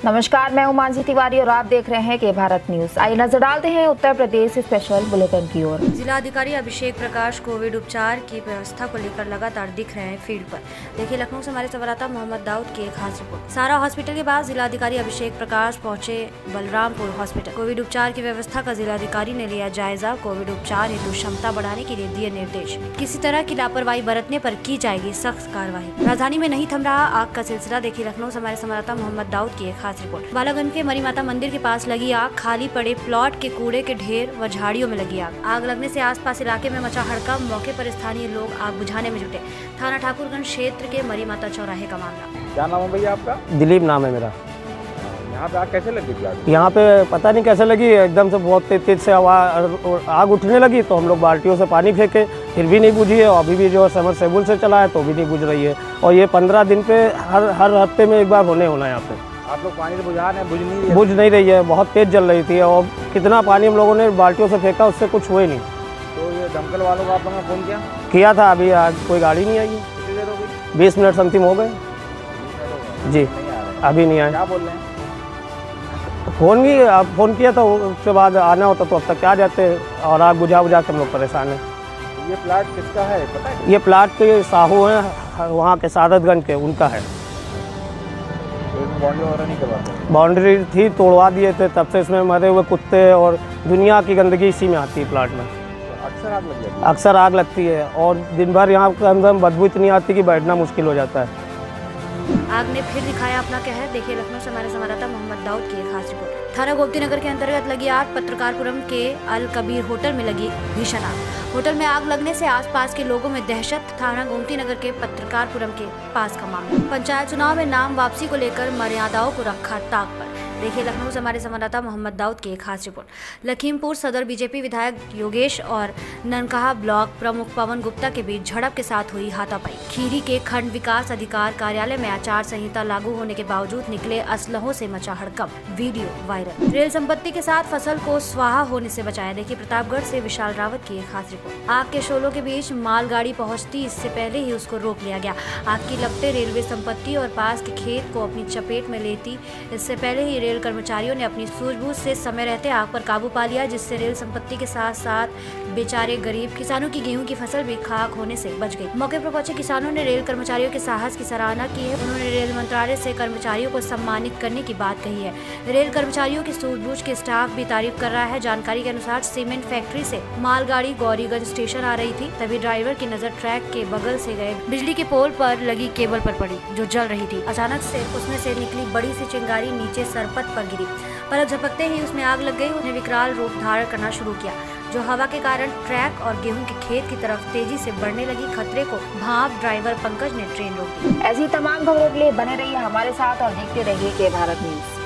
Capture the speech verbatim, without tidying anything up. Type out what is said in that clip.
नमस्कार, मैं हूं मानसी तिवारी और आप देख रहे हैं के भारत न्यूज। आइए नजर डालते हैं उत्तर प्रदेश स्पेशल बुलेटिन की ओर। जिलाधिकारी अभिषेक प्रकाश कोविड उपचार की व्यवस्था को लेकर लगातार दिख रहे हैं फील्ड पर। देखिए लखनऊ से हमारे संवाददाता मोहम्मद दाऊद की एक खास रिपोर्ट। सारा हॉस्पिटल के बाद जिलाधिकारी अभिषेक प्रकाश पहुंचे बलरामपुर हॉस्पिटल। कोविड उपचार की व्यवस्था का जिलाधिकारी ने लिया जायजा। कोविड उपचार हेतु क्षमता बढ़ाने के लिए दिए निर्देश। किसी तरह की लापरवाही बरतने पर की जाएगी सख्त कार्रवाई। राजधानी में नहीं थम रहा आग का सिलसिला। देखिए लखनऊ से हमारे संवाददाता मोहम्मद दाऊद की एक खास रिपोर्ट। बालागंज के मरी माता मंदिर के पास लगी आग। खाली पड़े प्लॉट के कूड़े के ढेर व झाड़ियों में लगी आग। आग लगने से आसपास इलाके में मचा हड़कंप। मौके पर स्थानीय लोग आग बुझाने में जुटे। थाना ठाकुरगंज क्षेत्र के मरी माता चौराहे का मामला। क्या नाम है भैया आपका? दिलीप नाम है मेरा। यहाँ पे आग कैसे लगी थी? आग यहाँ पे पता नहीं कैसे लगी, एकदम से बहुत तेज तेज से आवाज आग उठने लगी तो हम लोग बाल्टियों से पानी फेंके, फिर भी नहीं बुझी है। अभी भी जो समरसेबुल से चला है तो भी नहीं बुझ रही है। और ये पंद्रह दिन पे हर हर हफ्ते में एक बार होने होना है यहाँ पे। आप लोग पानी से बुझा रहे हैं, बुझ नहीं रही है? बुझ नहीं रही है, बहुत तेज जल रही थी और कितना पानी हम लोगों ने बाल्टियों से फेंका, उससे कुछ हुआ ही नहीं। तो ये दमकल वालों को आप लोगों ने फोन किया? किया था, अभी आज कोई गाड़ी नहीं आई है। कितनी देर हो गई? बीस मिनट समथिंग हो गए जी, अभी नहीं आए। क्या बोल रहे हैं? फ़ोन भी फ़ोन किया था, उसके बाद आना होता तो अब तक क्या जाते और आग बुझा बुझा के हम लोग परेशान हैं। ये प्लाट किसका है पता है? ये प्लाट के साहू हैं वहाँ के सादतगंज के, उनका है। बाउंड्री वगैरह नहीं करवाते? बाउंड्री थी, तोड़वा दिए थे, तब से इसमें मरे हुए कुत्ते और दुनिया की गंदगी इसी में आती है प्लाट में। तो अक्सर आग लग जाती है? अक्सर आग लगती है और दिन भर यहाँ के अंदर बदबू इतनी आती कि बैठना मुश्किल हो जाता है। आग ने फिर दिखाया अपना कहर। देखिए लखनऊ से हमारे संवाददाता मोहम्मद दाऊद की एक खास रिपोर्ट। थाना गोमती नगर के अंतर्गत लगी आग। पत्रकारपुरम के अल कबीर होटल में लगी भीषण आग। होटल में आग लगने से आसपास के लोगों में दहशत। थाना गोमती नगर के पत्रकारपुरम के पास का मामला। पंचायत चुनाव में नाम वापसी को लेकर मर्यादाओं को रखा ताक पर। देखिए लखनऊ से हमारे संवाददाता मोहम्मद दाऊद की एक खास रिपोर्ट। लखीमपुर सदर बीजेपी विधायक योगेश और ननकहा ब्लॉक प्रमुख पवन गुप्ता के बीच झड़प के साथ हुई हाथापाई। खीरी के खंड विकास अधिकार कार्यालय में आचार संहिता लागू होने के बावजूद निकले असलहों से मचा हड़कंप। Video viral. रेल संपत्ति के साथ फसल को स्वाहा होने से बचाया। देखिए प्रतापगढ़ से विशाल रावत की एक खास रिपोर्ट। आग के शोलों के बीच मालगाड़ी पहुंचती, इससे पहले ही उसको रोक लिया गया। आग की लपटें रेलवे संपत्ति और पास के खेत को अपनी चपेट में लेती, इससे पहले ही रेल कर्मचारियों ने अपनी सूझबूझ से समय रहते आग पर काबू पा लिया, जिससे रेल संपत्ति के साथ साथ बेचारे गरीब किसानों की गेहूं की फसल भी खाक होने से बच गई। मौके पर पहुंचे किसानों ने रेल कर्मचारियों के साहस की सराहना की है। उन्होंने रेल मंत्रालय से कर्मचारियों को सम्मानित करने की बात कही है। रेल कर्मचारियों की सूझबूझ के स्टाफ भी तारीफ कर रहा है। जानकारी के अनुसार सीमेंट फैक्ट्री से मालगाड़ी गौरीगंज स्टेशन आ रही थी, तभी ड्राइवर की नजर ट्रैक के बगल से गए बिजली के पोल पर लगी केबल पर पड़ी जो जल रही थी। अचानक से उसमें से निकली बड़ी सी चिंगारी नीचे सरपत पर गिरी। पलक झपकते ही उसमें आग लग गई। उन्हें विकराल रूप धारण करना शुरू किया, जो हवा के कारण ट्रैक और गेहूं के खेत की तरफ तेजी से बढ़ने लगी। खतरे को भांप ड्राइवर पंकज ने ट्रेन रोक दी। ऐसी तमाम खबरों के लिए बने रहिए हमारे साथ और देखते रहिए के भारत न्यूज।